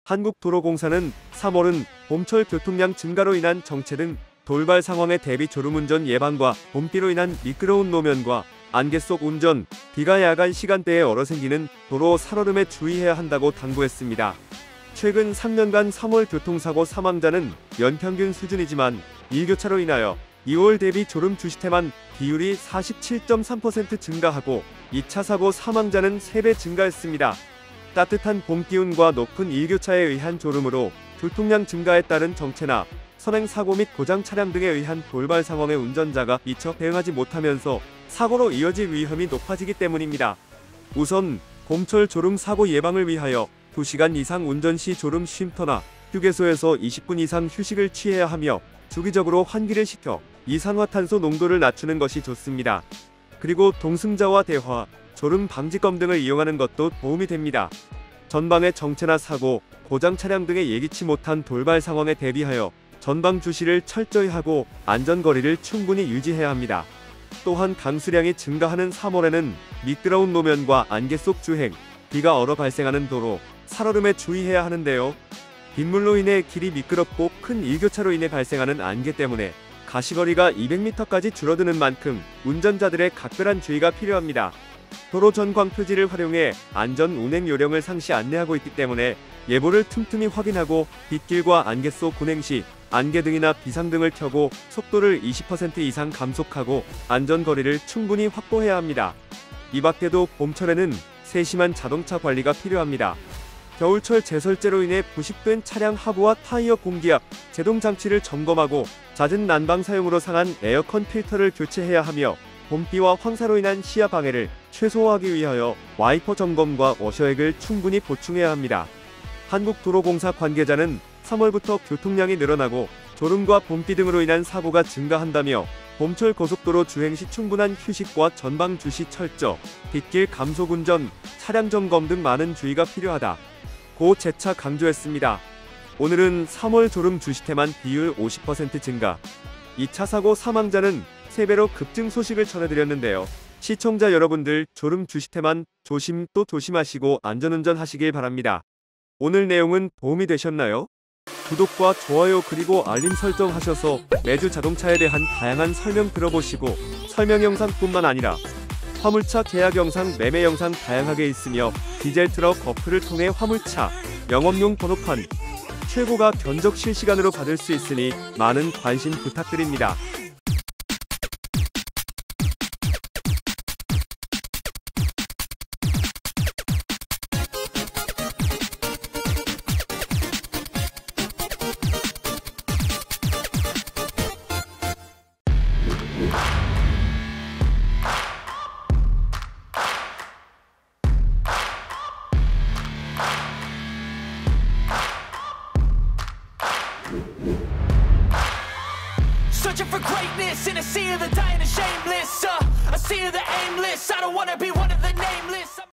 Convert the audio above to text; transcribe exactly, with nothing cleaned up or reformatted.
한국도로공사는 삼월은 봄철 교통량 증가로 인한 정체 등 돌발 상황에 대비 졸음운전 예방과 봄비로 인한 미끄러운 노면과 안개 속 운전, 비가 야간 시간대에 얼어 생기는 도로 살얼음에 주의해야 한다고 당부했습니다. 최근 삼 년간 삼월 교통사고 사망자는 연평균 수준이지만 일교차로 인하여 이월 대비 졸음 주시태만 비율이 사십칠 점 삼 퍼센트 증가하고 이 차 사고 사망자는 세 배 증가했습니다. 따뜻한 봄 기운과 높은 일교차에 의한 졸음으로 교통량 증가에 따른 정체나 선행 사고 및 고장 차량 등에 의한 돌발 상황에 운전자가 미처 대응하지 못하면서 사고로 이어질 위험이 높아지기 때문입니다. 우선 봄철 졸음 사고 예방을 위하여 두 시간 이상 운전 시 졸음 쉼터나 휴게소에서 이십 분 이상 휴식을 취해야 하며 주기적으로 환기를 시켜 이산화탄소 농도를 낮추는 것이 좋습니다. 그리고 동승자와 대화, 졸음 방지검 등을 이용하는 것도 도움이 됩니다. 전방의 정체나 사고, 고장 차량 등의 예기치 못한 돌발 상황에 대비하여 전방 주시를 철저히 하고 안전거리를 충분히 유지해야 합니다. 또한 강수량이 증가하는 삼월에는 미끄러운 노면과 안개 속 주행, 비가 얼어 발생하는 도로, 살얼음에 주의해야 하는데요. 빗물로 인해 길이 미끄럽고 큰 일교차로 인해 발생하는 안개 때문에 가시거리가 이백 미터까지 줄어드는 만큼 운전자들의 각별한 주의가 필요합니다. 도로 전광 표지를 활용해 안전 운행 요령을 상시 안내하고 있기 때문에 예보를 틈틈이 확인하고 빗길과 안개 속 운행 시 안개등이나 비상등을 켜고 속도를 이십 퍼센트 이상 감속하고 안전거리를 충분히 확보해야 합니다. 이 밖에도 봄철에는 세심한 자동차 관리가 필요합니다. 겨울철 제설제로 인해 부식된 차량 하부와 타이어 공기압, 제동 장치를 점검하고 잦은 난방 사용으로 상한 에어컨 필터를 교체해야 하며 봄비와 황사로 인한 시야 방해를 최소화하기 위하여 와이퍼 점검과 워셔액을 충분히 보충해야 합니다. 한국도로공사 관계자는 삼월부터 교통량이 늘어나고 졸음과 봄비 등으로 인한 사고가 증가한다며 봄철 고속도로 주행 시 충분한 휴식과 전방 주시 철저, 빗길 감속 운전, 차량 점검 등 많은 주의가 필요하다 고 재차 강조했습니다. 오늘은 삼월 졸음 주시태만 비율 오십 퍼센트 증가, 이 차 사고 사망자는 세 배로 급증 소식을 전해드렸는데요. 시청자 여러분들 졸음 주시태만 조심 또 조심하시고 안전운전 하시길 바랍니다. 오늘 내용은 도움이 되셨나요? 구독과 좋아요 그리고 알림 설정 하셔서 매주 자동차에 대한 다양한 설명 들어보시고 설명 영상뿐만 아니라 화물차 계약 영상, 매매 영상 다양하게 있으며 디젤 트럭 어플을 통해 화물차, 영업용 번호판, 최고가 견적 실시간으로 받을 수 있으니 많은 관심 부탁드립니다. Searching for greatness in a sea of the dying and shameless. uh, A sea of the aimless. I don't wanna be one of the nameless.